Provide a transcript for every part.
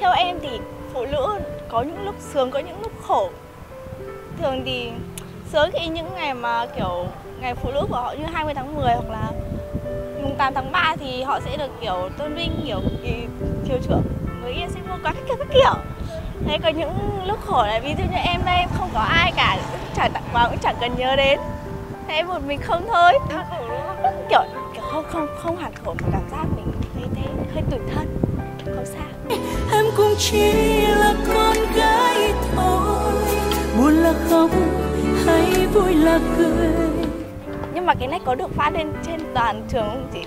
Theo em thì phụ nữ có những lúc sướng, có những lúc khổ. Thường thì sướng khi những ngày mà kiểu ngày phụ nữ của họ như 20 tháng 10 hoặc là mùng 8 tháng 3 thì họ sẽ được kiểu tôn vinh, kiểu kỳ chiều chuộng, người yêu sẽ mua quà các kiểu. Thế có những lúc khổ là ví dụ như em đây em không có ai cả, cũng chẳng tặng quà, cũng chẳng cần nhớ đến. Thế em một mình không thôi. Kiểu không hẳn khổ mà cảm giác mình hơi tủi thân. Không sao. Em cũng chỉ là con gái thôi, buồn là khóc hay vui là cười. Nhưng mà cái này có được phát lên trên toàn trường không chị?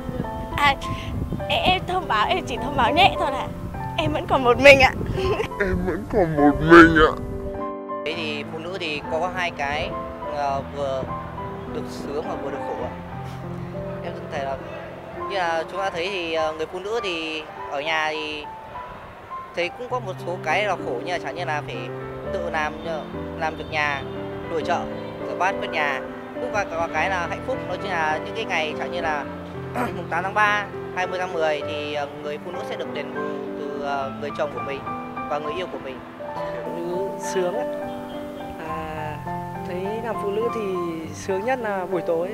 Em thông báo, em chỉ thông báo nhẹ thôi là em vẫn còn một mình ạ. Em vẫn còn một mình ạ. Thế thì phụ nữ thì có hai cái, vừa được sướng và vừa được khổ ạ. Em thấy là như là chúng ta thấy thì người phụ nữ thì ở nhà thì thấy cũng có một số cái là khổ, như là chẳng như là phải tự làm việc nhà, nội trợ, rửa bát, quét nhà. Cũng có cái là hạnh phúc, đó chính là những cái ngày chẳng như là mùng 8 tháng 3, 20 tháng 10 thì người phụ nữ sẽ được đền bù từ người chồng của mình và người yêu của mình. Phụ nữ sướng ấy. Thấy làm phụ nữ thì sướng nhất là buổi tối.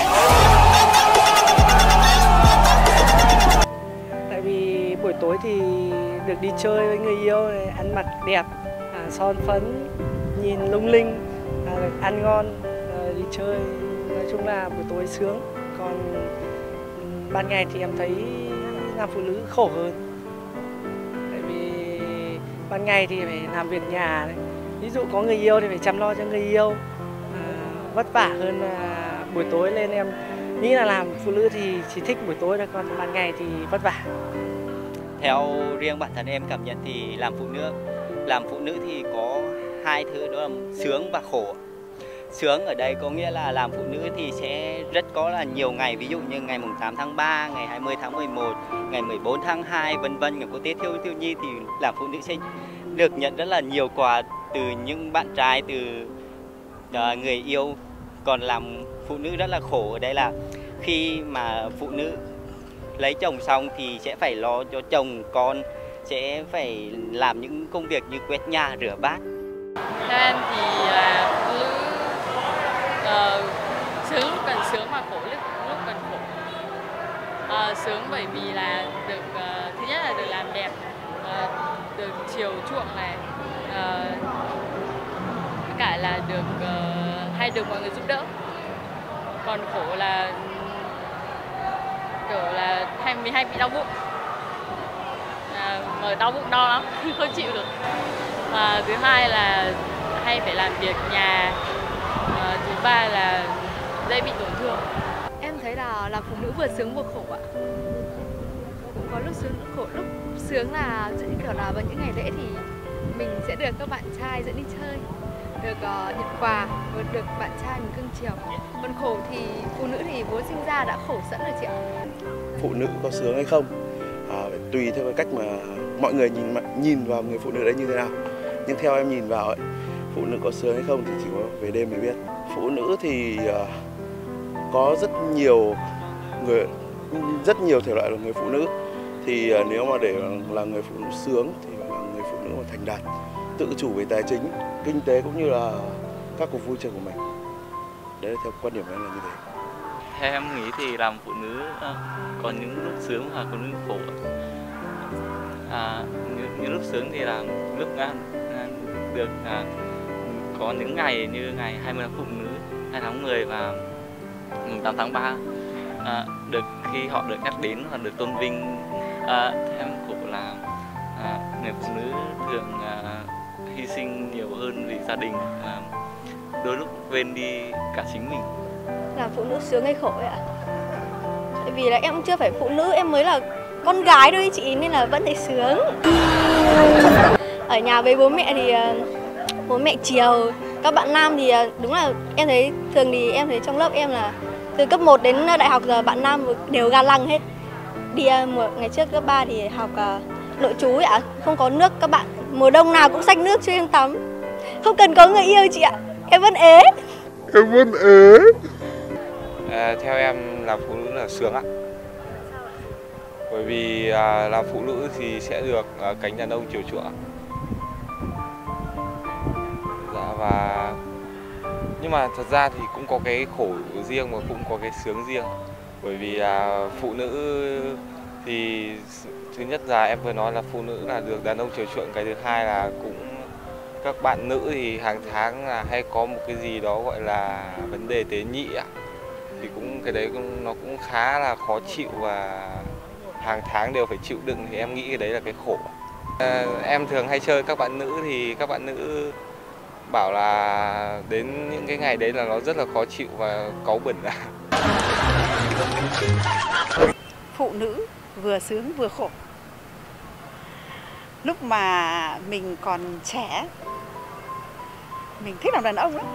Tại vì buổi tối thì được đi chơi với người yêu này, ăn mặc đẹp, son phấn, nhìn lung linh, ăn ngon, đi chơi. Nói chung là buổi tối sướng. Còn ban ngày thì em thấy làm phụ nữ khổ hơn. Tại vì ban ngày thì phải làm việc nhà này. Ví dụ có người yêu thì phải chăm lo cho người yêu, vất vả hơn buổi tối, nên em nghĩ là làm phụ nữ thì chỉ thích buổi tối thôi, còn ban ngày thì vất vả. Theo riêng bản thân em cảm nhận thì làm phụ nữ thì có hai thứ, đó là sướng và khổ. Sướng ở đây có nghĩa là làm phụ nữ thì sẽ rất có là nhiều ngày, ví dụ như ngày mùng 8 tháng 3, ngày 20 tháng 11, ngày 14 tháng 2 vân vân, ngày có Tết thiếu nhi thì làm phụ nữ sẽ được nhận rất là nhiều quà từ những bạn trai, từ người yêu. Còn làm phụ nữ rất là khổ ở đây là khi mà phụ nữ lấy chồng xong thì sẽ phải lo cho chồng con, sẽ phải làm những công việc như quét nhà, rửa bát. Theo em thì phụ nữ sướng lúc cần sướng mà khổ lúc cần khổ. Sướng bởi vì là được thứ nhất là được làm đẹp, được chiều chuộng này, cả là được hay được mọi người giúp đỡ. Còn khổ là kiểu là mình hay bị đau bụng, mà đau bụng đau lắm không chịu được. Và thứ hai là hay phải làm việc nhà, thứ ba là dễ bị tổn thương. Em thấy là phụ nữ vừa sướng vừa khổ ạ. Cũng có lúc sướng lúc khổ. Lúc sướng là như kiểu là vào những ngày lễ thì mình sẽ được các bạn trai dẫn đi chơi, được nhận quà, được bạn trai mình cưng chiều. Còn khổ thì phụ nữ thì vốn sinh ra đã khổ sẵn rồi chị ạ. Phụ nữ có sướng hay không tùy theo cái cách mà mọi người nhìn vào người phụ nữ đấy như thế nào. Nhưng theo em nhìn vào ấy, phụ nữ có sướng hay không thì chỉ có về đêm mới biết. Phụ nữ thì có rất nhiều thể loại là người phụ nữ. Thì nếu mà để là người phụ nữ sướng thì phải là người phụ nữ mà thành đạt, tự chủ về tài chính, kinh tế cũng như là các cuộc vui chơi của mình. Đấy là theo quan điểm của em là như thế. Theo em nghĩ thì làm phụ nữ có những lúc sướng và có những lúc khổ. Những lúc sướng thì là lúc được có những ngày như ngày 20 tháng phụ nữ, 2 tháng 10 và 8 tháng 3 khi họ được nhắc đến và được tôn vinh. Theo em khổ là người phụ nữ thường hy sinh nhiều hơn vì gia đình, đôi lúc quên đi cả chính mình. Làm phụ nữ sướng hay khổ ấy ạ? Tại vì là em cũng chưa phải phụ nữ, em mới là con gái thôi chị, nên là vẫn thấy sướng. Ở nhà với bố mẹ thì bố mẹ chiều, các bạn nam thì đúng là em thấy thường thì em thấy trong lớp em là từ cấp 1 đến đại học giờ bạn nam đều ga lăng hết. Đi ngày trước cấp 3 thì học nội trú ấy ạ, không có nước, các bạn mùa đông nào cũng xách nước cho em tắm. Không cần có người yêu chị ạ, em vẫn ế. Em vẫn ế. Theo em làm phụ nữ là sướng ạ. Bởi vì làm phụ nữ thì sẽ được cánh đàn ông chiều chuộng. Dạ, và nhưng mà thật ra thì cũng có cái khổ riêng và cũng có cái sướng riêng. Bởi vì phụ nữ thì thứ nhất là em vừa nói là phụ nữ là được đàn ông chiều chuộng, cái thứ hai là cũng các bạn nữ thì hàng tháng là hay có một cái gì đó gọi là vấn đề tế nhị ạ. Thì cũng cái đấy nó cũng khá là khó chịu và hàng tháng đều phải chịu đựng, thì em nghĩ cái đấy là cái khổ. Em thường hay chơi các bạn nữ thì các bạn nữ bảo là đến những cái ngày đấy là nó rất là khó chịu và cáu bẩn. Phụ nữ vừa sướng vừa khổ. Lúc mà mình còn trẻ, mình thích làm đàn ông lắm.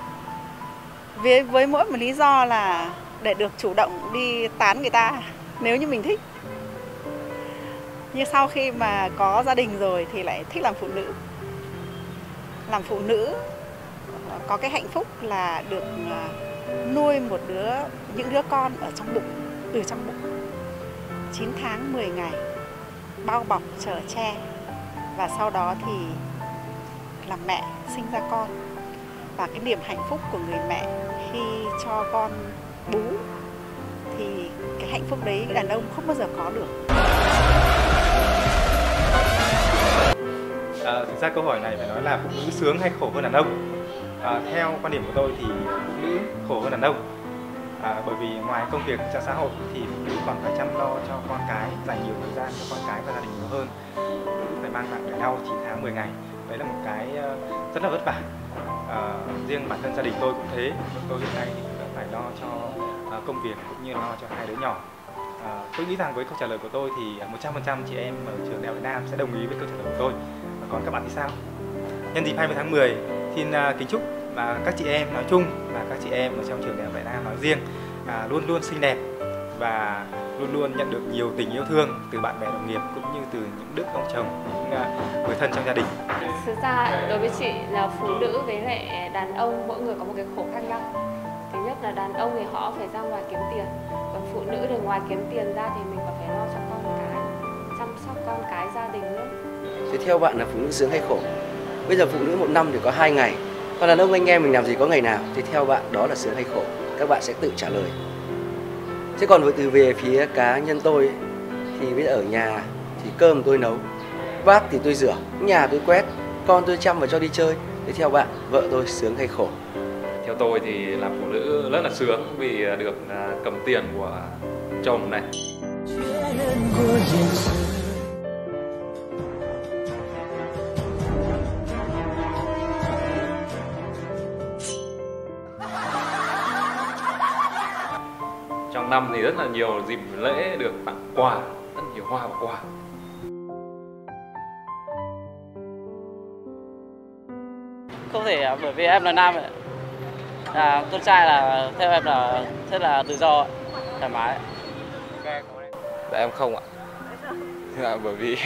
Với mỗi một lý do là để được chủ động đi tán người ta nếu như mình thích. Nhưng sau khi mà có gia đình rồi thì lại thích làm phụ nữ. Làm phụ nữ có cái hạnh phúc là được nuôi những đứa con ở trong bụng, từ trong bụng 9 tháng 10 ngày, bao bọc chở che, và sau đó thì làm mẹ sinh ra con. Và cái niềm hạnh phúc của người mẹ khi cho con bú thì cái hạnh phúc đấy đàn ông không bao giờ có được. Thực ra câu hỏi này phải nói là phụ nữ sướng hay khổ hơn đàn ông. Theo quan điểm của tôi thì phụ nữ khổ hơn đàn ông. Bởi vì ngoài công việc trong xã hội thì phụ nữ còn phải chăm lo cho con cái, dành nhiều thời gian cho con cái và gia đình nhiều hơn. Phải mang nặng đẻ đau 9 tháng 10 ngày. Đấy là một cái rất là vất vả. Riêng bản thân gia đình tôi cũng thế. Tôi hiện nay thì phải lo cho công việc cũng như lo cho hai đứa nhỏ. Tôi nghĩ rằng với câu trả lời của tôi thì 100% chị em ở trường Đại học Việt Nam sẽ đồng ý với câu trả lời của tôi. Còn các bạn thì sao? Nhân dịp 20 tháng 10, xin kính chúc các chị em nói chung và các chị em ở trong trường Đại học Việt Nam nói riêng luôn luôn xinh đẹp và luôn luôn nhận được nhiều tình yêu thương từ bạn bè đồng nghiệp cũng như từ những đức ông chồng, những người thân trong gia đình. Thực ra đối với chị là phụ nữ với lại đàn ông mỗi người có một cái khổ khác nhau. Thứ nhất là đàn ông thì họ phải ra ngoài kiếm tiền, còn phụ nữ thì ngoài kiếm tiền ra thì mình còn phải lo cho con cái, chăm sóc con cái, gia đình nữa. Thế theo bạn là phụ nữ sướng hay khổ? Bây giờ phụ nữ một năm thì có 2 ngày, còn đàn ông anh em mình làm gì có ngày nào? Thì theo bạn đó là sướng hay khổ? Các bạn sẽ tự trả lời. Thế còn từ về phía cá nhân tôi ấy, thì bây giờ ở nhà thì cơm tôi nấu, bát thì tôi rửa, nhà tôi quét, con tôi chăm và cho đi chơi. Thế theo bạn, vợ tôi sướng hay khổ? Theo tôi thì làm phụ nữ rất là sướng vì được cầm tiền của chồng này. Trong năm thì rất là nhiều dịp lễ được tặng quà, rất nhiều hoa và quà. Không thể, bởi vì em là nam, con trai là theo em là rất là tự do, thoải mái. Dạ em không ạ. Bởi vì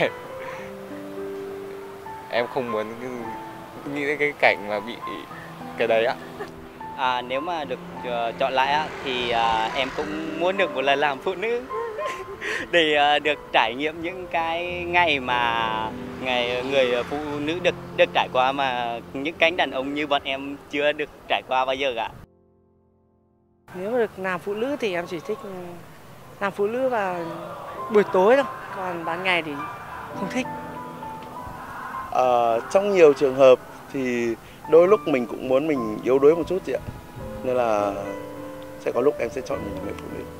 em không muốn nghĩ đến cái cảnh mà bị cái đấy ạ. Nếu mà được chọn lại thì em cũng muốn được một lần làm phụ nữ để được trải nghiệm những cái ngày mà người phụ nữ được trải qua mà những cánh đàn ông như bọn em chưa được trải qua bao giờ cả. Nếu mà được làm phụ nữ thì em chỉ thích làm phụ nữ vào buổi tối thôi, còn ban ngày thì không thích. Trong nhiều trường hợp thì đôi lúc mình cũng muốn mình yếu đuối một chút chị ạ. Nên là sẽ có lúc em sẽ chọn mình người phụ nữ.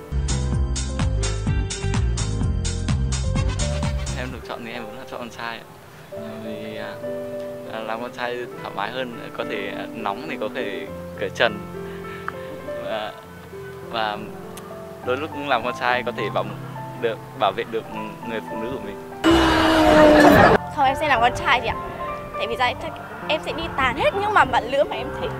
Em được chọn thì em vẫn là chọn con trai. Vì làm con trai thoải mái hơn, có thể nóng thì có thể cởi trần. Và đôi lúc cũng làm con trai có thể bảo vệ được người phụ nữ của mình. Không, em sẽ làm con trai chị ạ. Tại vì ra em sẽ đi tàn hết những mà bạn lứa mà em thích.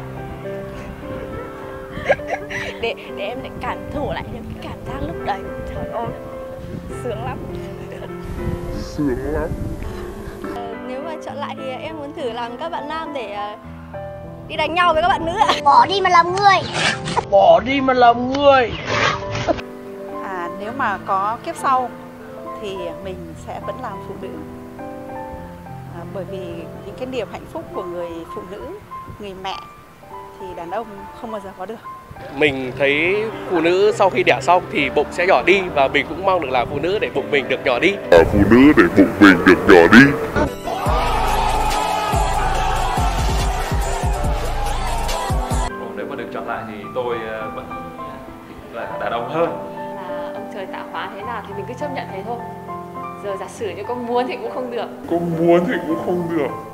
để em lại cảm thụ lại những cái cảm giác lúc đấy. Trời ơi, sướng lắm. Sướng lắm. Nếu mà chọn lại thì em muốn thử làm các bạn nam để đi đánh nhau với các bạn nữ ạ. Bỏ đi mà làm người. Bỏ đi mà làm người. Nếu mà có kiếp sau thì mình sẽ vẫn làm phụ nữ. Bởi vì những cái niềm hạnh phúc của người phụ nữ, người mẹ thì đàn ông không bao giờ có được. Mình thấy phụ nữ sau khi đẻ xong thì bụng sẽ nhỏ đi và mình cũng mong được là phụ nữ để bụng mình được nhỏ đi. Phụ nữ để bụng mình được nhỏ đi. Nếu mà được chọn lại thì tôi vẫn là đàn ông hơn. Là ông trời tạo hóa thế nào thì mình cứ chấp nhận thế thôi. Giờ giả sử như có muốn thì cũng không được. Có muốn thì cũng không được.